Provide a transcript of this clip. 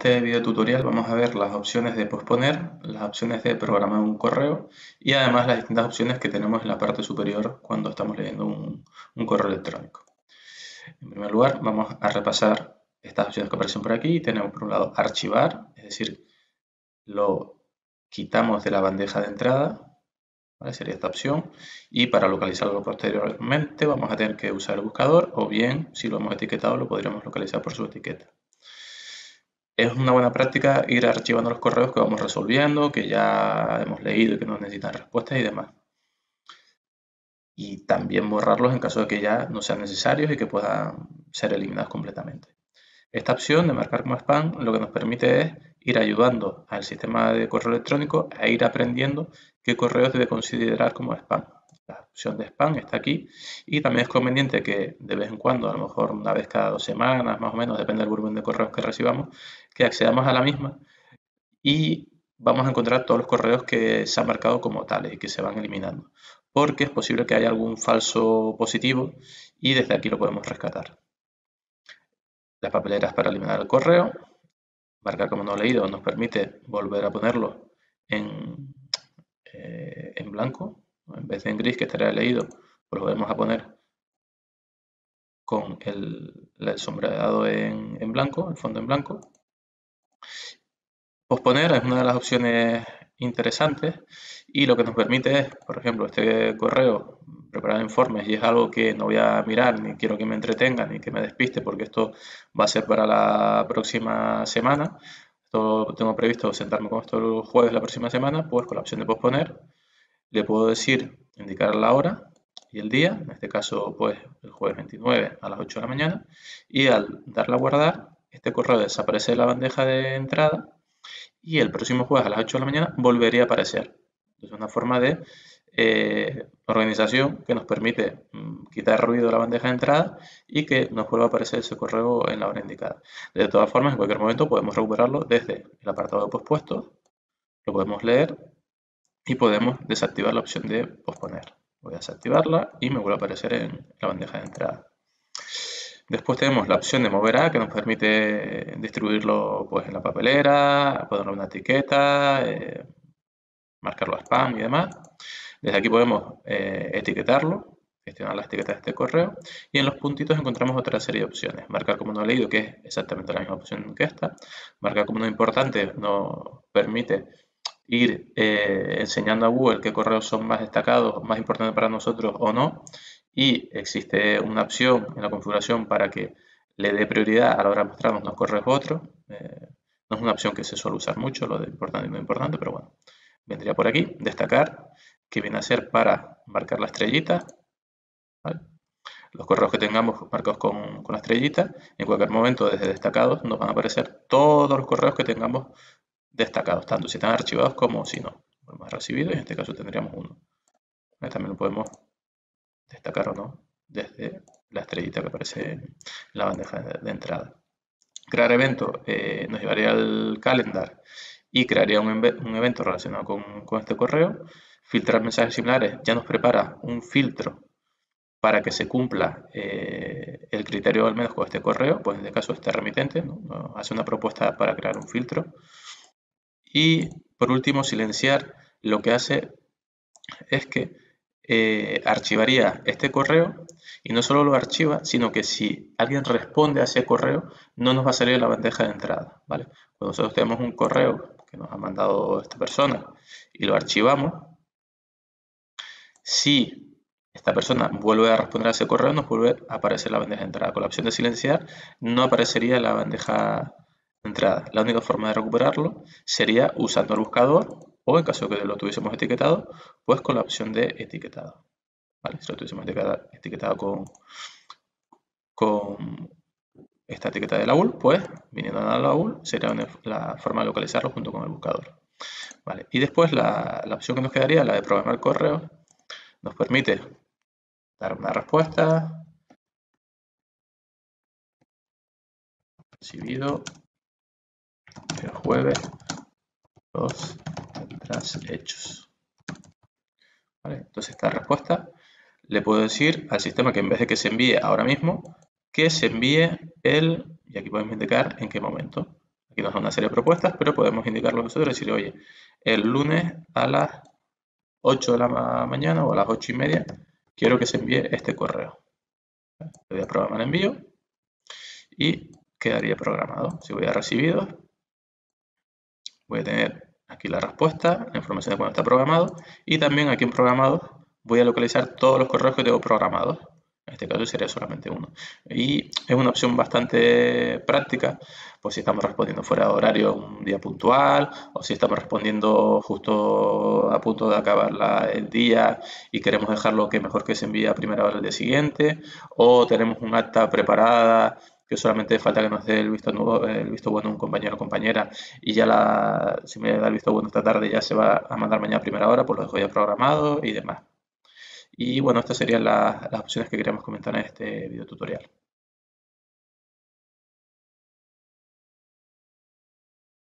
este video tutorial vamos a ver las opciones de posponer, las opciones de programar un correo y además las distintas opciones que tenemos en la parte superior cuando estamos leyendo un correo electrónico. En primer lugar, vamos a repasar estas opciones que aparecen por aquí. Tenemos por un lado archivar, es decir, lo quitamos de la bandeja de entrada, ¿vale? Sería esta opción, y para localizarlo posteriormente vamos a tener que usar el buscador, o bien si lo hemos etiquetado lo podríamos localizar por su etiqueta. Es una buena práctica ir archivando los correos que vamos resolviendo, que ya hemos leído y que no necesitan respuestas y demás. Y también borrarlos en caso de que ya no sean necesarios y que puedan ser eliminados completamente. Esta opción de marcar como spam lo que nos permite es ir ayudando al sistema de correo electrónico a ir aprendiendo qué correos debe considerar como spam. La opción de spam está aquí y también es conveniente que de vez en cuando, a lo mejor una vez cada 2 semanas, más o menos, depende del volumen de correos que recibamos, que accedamos a la misma y vamos a encontrar todos los correos que se han marcado como tales y que se van eliminando, porque es posible que haya algún falso positivo y desde aquí lo podemos rescatar. Las papeleras para eliminar el correo, marcar como no leído nos permite volver a ponerlo en blanco, en vez de en gris que estaría leído, pues lo vamos a poner con el sombreado en blanco, el fondo en blanco. Posponer es una de las opciones interesantes y lo que nos permite es, por ejemplo, este correo, preparar informes y es algo que no voy a mirar, ni quiero que me entretenga, ni que me despiste, porque esto va a ser para la próxima semana. Esto tengo previsto sentarme con esto el jueves de la próxima semana, pues con la opción de posponer le puedo decir, indicar la hora y el día, en este caso pues el jueves 29 a las 8 de la mañana, y al darle a guardar, este correo desaparece de la bandeja de entrada y el próximo jueves a las 8 de la mañana volvería a aparecer. Es una forma de organización que nos permite quitar ruido de la bandeja de entrada y que nos vuelva a aparecer ese correo en la hora indicada. De todas formas, en cualquier momento podemos recuperarlo desde el apartado de pospuestos, lo podemos leer y podemos desactivar la opción de posponer. Voy a desactivarla y me vuelve a aparecer en la bandeja de entrada. Después tenemos la opción de mover a, que nos permite distribuirlo pues, en la papelera, ponerle una etiqueta, marcarlo a spam y demás. Desde aquí podemos etiquetarlo, gestionar las etiquetas de este correo y en los puntitos encontramos otra serie de opciones. Marcar como no leído, que es exactamente la misma opción que esta. Marcar como no importante nos permite ir enseñando a Google qué correos son más destacados, más importantes para nosotros o no. Y existe una opción en la configuración para que le dé prioridad a la hora de mostrarnos unos correos u otros. No es una opción que se suele usar mucho, lo de importante y no importante, pero bueno. Vendría por aquí, destacar, que viene a ser para marcar la estrellita, ¿vale? Los correos que tengamos marcados con la estrellita, en cualquier momento desde destacados nos van a aparecer todos los correos que tengamos destacados, tanto si están archivados como si no. Hemos recibido y en este caso tendríamos uno. También lo podemos destacar o no desde la estrellita que aparece en la bandeja de entrada. Crear evento nos llevaría al calendar y crearía un evento relacionado con este correo. Filtrar mensajes similares ya nos prepara un filtro para que se cumpla el criterio al menos con este correo, pues en este caso este remitente, ¿no? Nos hace una propuesta para crear un filtro. Y por último, silenciar lo que hace es que archivaría este correo y no solo lo archiva, sino que si alguien responde a ese correo, no nos va a salir en la bandeja de entrada, ¿vale? Cuando nosotros tenemos un correo que nos ha mandado esta persona y lo archivamos, si esta persona vuelve a responder a ese correo, nos vuelve a aparecer la bandeja de entrada. Con la opción de silenciar, no aparecería la bandeja de entrada. La única forma de recuperarlo sería usando el buscador o, en caso de que lo tuviésemos etiquetado, pues con la opción de etiquetado. ¿Vale? Si lo tuviésemos etiquetado con esta etiqueta de la UL, pues viniendo a la UL sería la forma de localizarlo junto con el buscador. ¿Vale? Y después la opción que nos quedaría, la de programar correos, nos permite dar una respuesta. Recibido el jueves los tendrás hechos. ¿Vale? Entonces esta respuesta le puedo decir al sistema que en vez de que se envíe ahora mismo, que se envíe y aquí podemos indicar en qué momento. Aquí nos da una serie de propuestas, pero podemos indicarlo nosotros y decir, oye, el lunes a las 8 de la mañana o a las 8:30 quiero que se envíe este correo. Le voy a programar envío y quedaría programado. Si voy a recibidos, voy a tener aquí la respuesta, la información de cuando está programado, y también aquí en programados voy a localizar todos los correos que tengo programados. En este caso sería solamente uno. Y es una opción bastante práctica, pues si estamos respondiendo fuera de horario un día puntual, o si estamos respondiendo justo a punto de acabar el día y queremos dejarlo que mejor que se envíe a primera hora del día siguiente, o tenemos un acta preparada que solamente falta que nos dé el visto bueno un compañero o compañera, y ya si me da el visto bueno esta tarde ya se va a mandar mañana a primera hora, pues lo dejo ya programado y demás. Y bueno, estas serían las opciones que queríamos comentar en este video tutorial.